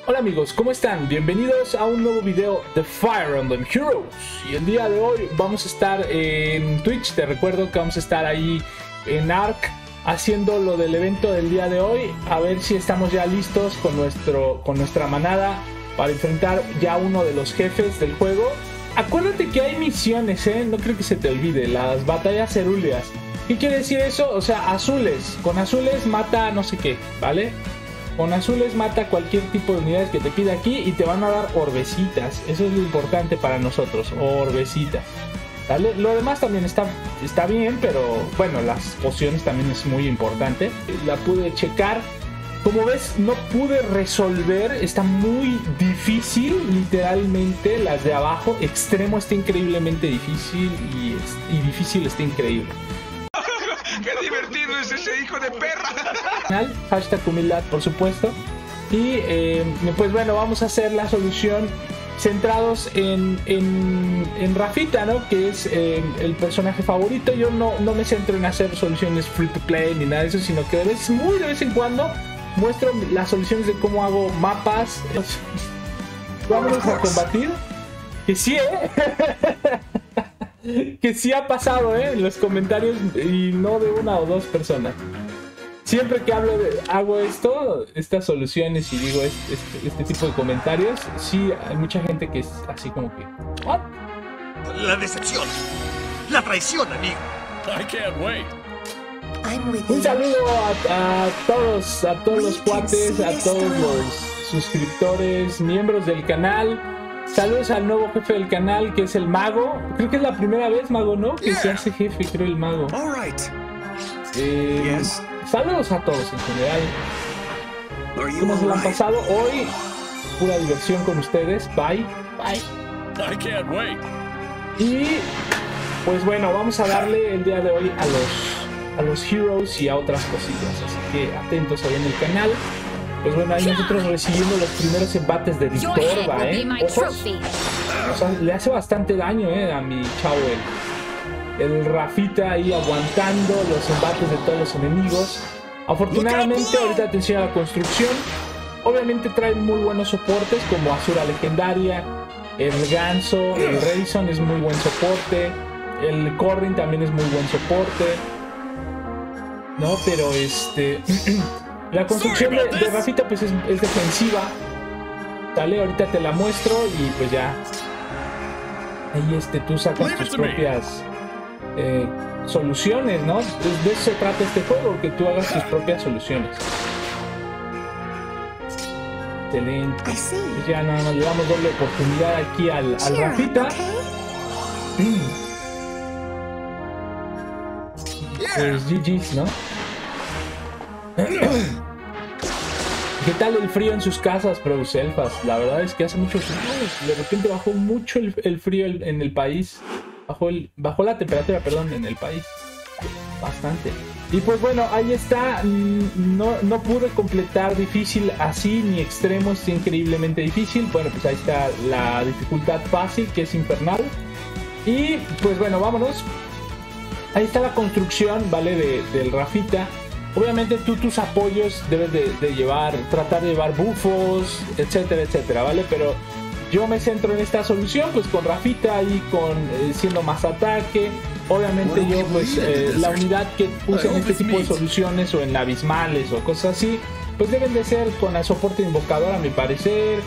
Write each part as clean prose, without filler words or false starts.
Hola amigos, ¿cómo están? Bienvenidos a un nuevo video de Fire Emblem Heroes. Y el día de hoy vamos a estar en Twitch. Te recuerdo que vamos a estar ahí en Ark haciendo lo del evento del día de hoy. A ver si estamos ya listos con nuestra manada para enfrentar ya uno de los jefes del juego. Acuérdate que hay misiones, no creo que se te olvide, las batallas cerúleas. ¿Qué quiere decir eso? O sea, azules. Con azules mata no sé qué, ¿vale? Con azules mata cualquier tipo de unidades que te pida aquí y te van a dar orbecitas. Eso es lo importante para nosotros, orbecitas. ¿Vale? Lo demás también está bien, pero bueno, las pociones también es muy importante. La pude checar. Como ves, no pude resolver. Está muy difícil, literalmente, las de abajo. Extremo está increíblemente difícil y difícil está increíble. ¡Qué divertido es ese hijo de perra! Hashtag humildad, por supuesto. Y pues bueno, vamos a hacer la solución centrados en Rafita, ¿no? Que es el personaje favorito. Yo no me centro en hacer soluciones free to play ni nada de eso, sino que de vez en cuando muestro las soluciones de cómo hago mapas. Vámonos a combatir. Que sí, que sí ha pasado, en los comentarios, y no de una o dos personas. Siempre que hago estas soluciones y digo este tipo de comentarios, sí hay mucha gente que es así como que ¿what? La decepción, la traición, amigo. I can't wait. Un saludo a todos los cuates, a todos los suscriptores, miembros del canal. Saludos al nuevo jefe del canal, que es el Mago. Creo que es la primera vez, Mago, ¿no? Que se hace jefe, creo, el Mago. Saludos a todos en general. ¿Cómo se lo han pasado? Hoy, pura diversión con ustedes. Bye. Bye. I can't wait. Y pues bueno, vamos a darle el día de hoy a los Heroes y a otras cosillas. Así que atentos ahí en el canal. Pues bueno, ahí nosotros recibiendo los primeros embates de Victorva, Ojos. O sea, le hace bastante daño, a mi chavo el Rafita ahí aguantando los embates de todos los enemigos. Afortunadamente, ahorita atención a la construcción. Obviamente trae muy buenos soportes como Azura Legendaria, el Ganso, el Rayson es muy buen soporte, el Corrin también es muy buen soporte. No, pero la construcción de Rafita pues es defensiva. ¿Vale? Ahorita te la muestro y pues ya. Ahí tú sacas tus propias soluciones, ¿no? De eso se trata este juego, que tú hagas tus propias soluciones. Excelente. Pues ya nada más le damos doble oportunidad aquí al Rafita. Pues GG's, ¿no? ¿Qué tal el frío en sus casas, Preuselfas? La verdad es que hace mucho frío. De repente bajó mucho el frío en el país. Bajó la temperatura, perdón, en el país. Bastante. Y pues bueno, ahí está. No pude completar difícil así, ni extremo, es increíblemente difícil. Bueno, pues ahí está la dificultad fácil, que es infernal. Y pues bueno, vámonos. Ahí está la construcción, ¿vale? Del Rafita. Obviamente tus apoyos debes de llevar, tratar de llevar bufos, etcétera, etcétera, ¿vale? Pero yo me centro en esta solución, pues con Rafita y siendo más ataque. Obviamente yo, pues, la unidad que use en este tipo de soluciones o en abismales o cosas así, pues deben de ser con el soporte de invocador, a mi parecer,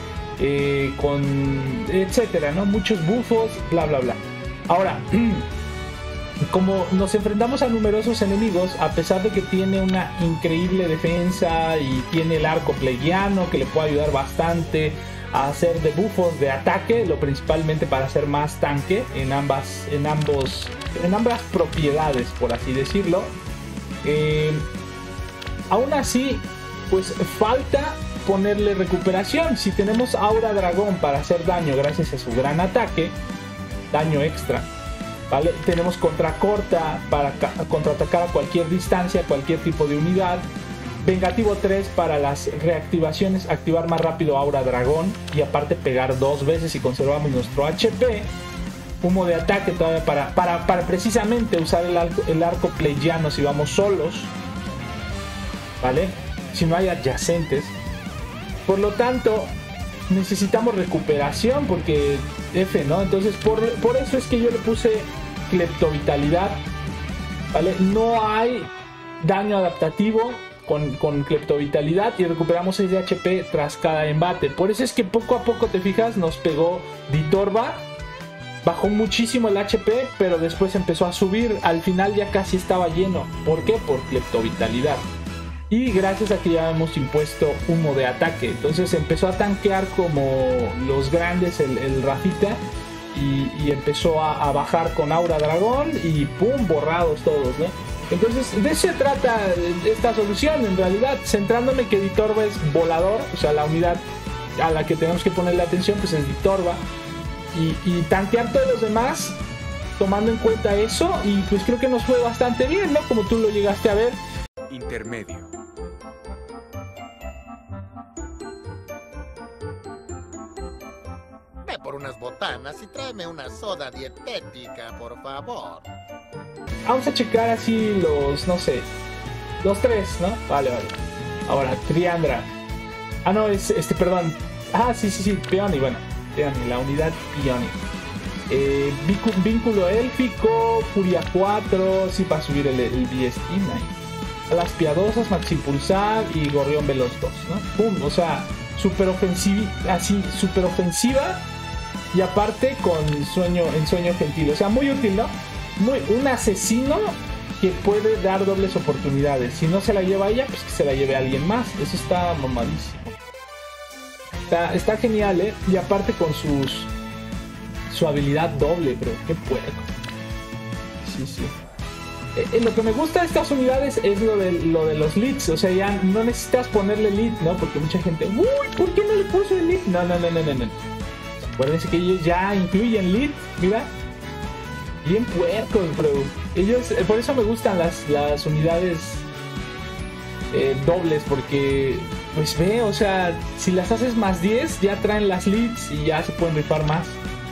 etcétera, ¿no? Muchos bufos, bla, bla, bla. Ahora, como nos enfrentamos a numerosos enemigos, a pesar de que tiene una increíble defensa y tiene el arco plegiano que le puede ayudar bastante a hacer debuffos de ataque, lo principalmente para hacer más tanque en ambas propiedades, por así decirlo. Aún así, pues falta ponerle recuperación. Si tenemos Aura Dragón para hacer daño gracias a su gran ataque, daño extra, ¿vale? Tenemos contracorta para contraatacar a cualquier distancia, cualquier tipo de unidad. Vengativo 3 para las reactivaciones, activar más rápido Aura Dragón y aparte pegar 2 veces y conservamos nuestro HP. Humo de ataque todavía para precisamente usar el arco plegiano si vamos solos, ¿vale? Si no hay adyacentes. Por lo tanto, necesitamos recuperación porque F, ¿no? Entonces por eso es que yo le puse cleptovitalidad, ¿vale? No hay daño adaptativo con cleptovitalidad y recuperamos 6 de HP tras cada embate. Por eso es que poco a poco, te fijas, nos pegó Ditorva. Bajó muchísimo el HP, pero después empezó a subir. Al final ya casi estaba lleno. ¿Por qué? Por cleptovitalidad. Y gracias a que ya hemos impuesto humo de ataque. Entonces empezó a tanquear como los grandes el Rafita. Y empezó a bajar con Aura Dragón. Y ¡pum! Borrados todos, ¿no? Entonces de eso se trata esta solución. En realidad, centrándome que Ditorva es volador. O sea, la unidad a la que tenemos que ponerle atención pues es Ditorva. Y tanquear todos los demás tomando en cuenta eso. Y pues creo que nos fue bastante bien, ¿no? Como tú lo llegaste a ver. Intermedio. Ve por unas botanas y tráeme una soda dietética, por favor. Vamos a checar así los, no sé, los 3, ¿no? Vale. Ahora, Triandra. Ah, no, es perdón. Ah, sí, Peony, bueno. Peony, la unidad Peony. Vínculo élfico, Furia 4, sí, para subir el BST, nice. Las piadosas, Maxi Pulsar y Gorrión Veloz 2, ¿no? Pum, o sea, super ofensiva, así, super ofensiva. Y aparte con sueño gentil, o sea, muy útil, ¿no? Un asesino que puede dar dobles oportunidades. Si no se la lleva ella, pues que se la lleve a alguien más. Eso está mamadísimo. Está genial, ¿eh? Y aparte con su habilidad doble, bro. Qué puerco. Sí. Lo que me gusta de estas unidades es lo de los leads. O sea, ya no necesitas ponerle lead, ¿no? Porque mucha gente, uy, ¿por qué no le puso el lead? No. Acuérdense que ellos ya incluyen lead. Mira. Bien puercos, bro. Ellos, por eso me gustan las unidades dobles, porque pues ve, o sea, si las haces más 10 ya traen las leads y ya se pueden rifar más.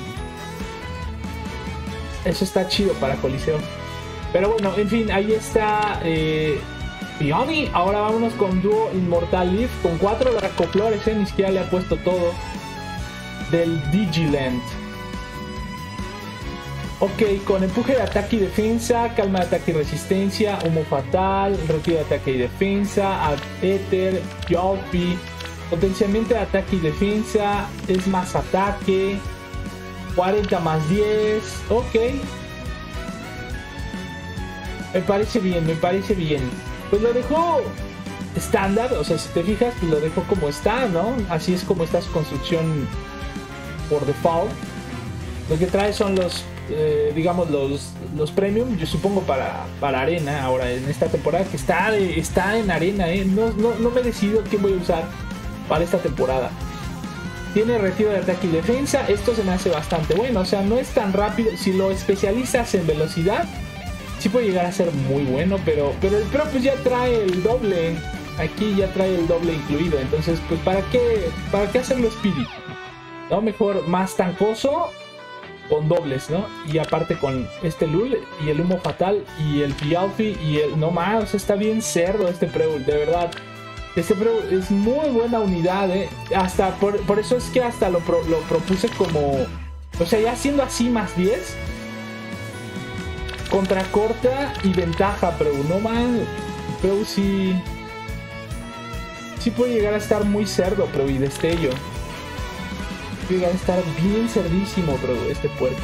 Eso está chido para Coliseo. Pero bueno, en fin, ahí está Peony. Ahora vámonos con dúo Inmortal Leaf con 4 Dracoflores, ni siquiera le ha puesto todo. Del Digiland. Ok, con empuje de ataque y defensa, calma de ataque y resistencia, humo fatal, retiro de ataque y defensa, éter, Yolpi, potenciamiento de ataque y defensa, es más ataque, 40 más 10, ok. Me parece bien. Pues lo dejó estándar, o sea, si te fijas, pues lo dejó como está, ¿no? Así es como está su construcción por default. Lo que trae son los digamos los premium, yo supongo para arena ahora en esta temporada, que está en arena, no me he decidido qué voy a usar para esta temporada. Tiene retiro de ataque y defensa, esto se me hace bastante bueno, o sea, no es tan rápido. Si lo especializas en velocidad sí puede llegar a ser muy bueno, pero el Pro pues ya trae el doble, aquí ya trae el doble incluido, entonces pues para qué hacerlo speedy, no, mejor más tancoso con dobles, ¿no? Y aparte con este Lul y el humo fatal y el Pialfi y el... No más, o sea, está bien cerdo este Preul, de verdad. Este Preul es muy buena unidad, Hasta por eso es que hasta lo propuse como... O sea, ya siendo así más 10. Contra corta y ventaja, Preul. No más, Preul sí puede llegar a estar muy cerdo, Preul, y destello. Llega a estar bien cerdísimo, bro, este puerco.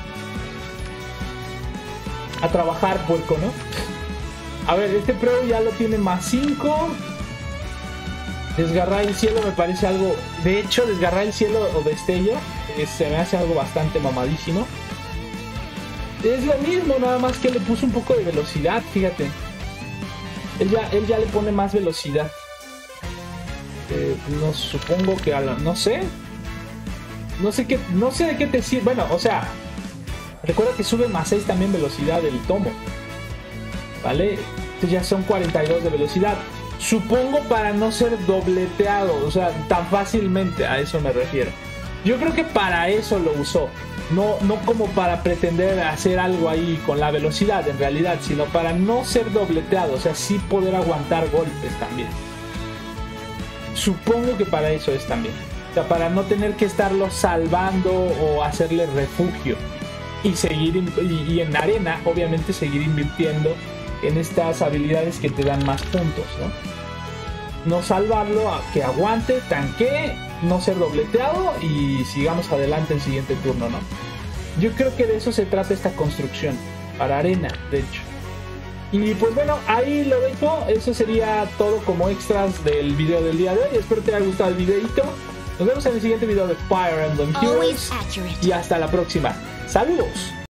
A trabajar, puerco, ¿no? A ver, este pro ya lo tiene más 5. Desgarrar el cielo me parece algo... De hecho, desgarrar el cielo o destello se me hace algo bastante mamadísimo. Es lo mismo, nada más que le puso un poco de velocidad, fíjate. Él ya le pone más velocidad. No supongo que no sé. No sé de qué te sirve. Bueno, o sea, recuerda que sube más 6 también velocidad del tomo, ¿vale? Entonces ya son 42 de velocidad. Supongo para no ser dobleteado, o sea, tan fácilmente, a eso me refiero. Yo creo que para eso lo usó. No como para pretender hacer algo ahí con la velocidad en realidad, sino para no ser dobleteado, o sea, sí poder aguantar golpes también. Supongo que para eso es también. O sea, para no tener que estarlo salvando o hacerle refugio. Y seguir, y en arena, obviamente, seguir invirtiendo en estas habilidades que te dan más puntos, ¿no? No salvarlo, a que aguante, tanque, no ser dobleteado y sigamos adelante el siguiente turno, ¿no? Yo creo que de eso se trata esta construcción, para arena, de hecho. Y pues bueno, ahí lo dejo. Eso sería todo como extras del video del día de hoy. Espero te haya gustado el videito. Nos vemos en el siguiente video de Fire Emblem Heroes. Y hasta la próxima. ¡Saludos!